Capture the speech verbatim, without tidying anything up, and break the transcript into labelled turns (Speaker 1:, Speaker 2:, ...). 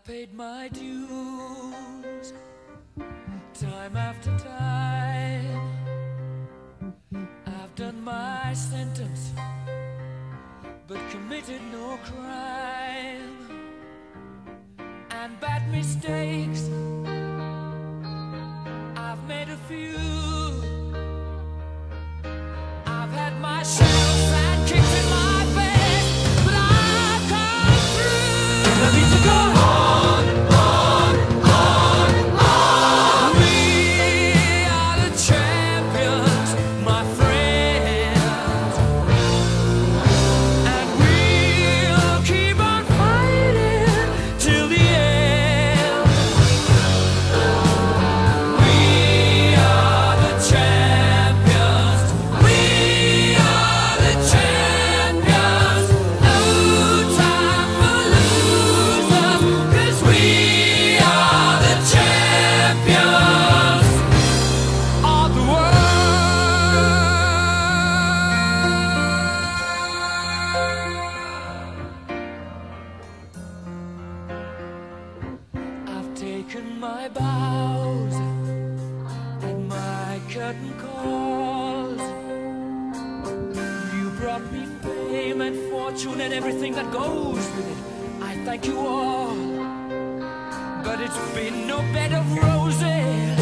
Speaker 1: paid my dues time after time. I've done my sentence, but committed no crime. And bad mistakes, I've made a few. I've had my share of fat kicks in my face, but I've come through. I need to go on, on, on, on. We are the champions, my friends, and we'll keep on fighting till the end. We are the champions. We are the champions. No time for losers, 'cause we are the champions of the world. I've taken my bows and my curtain calls. You brought me fame and fortune and everything that goes with it. I thank you all, but it's been no bed of roses.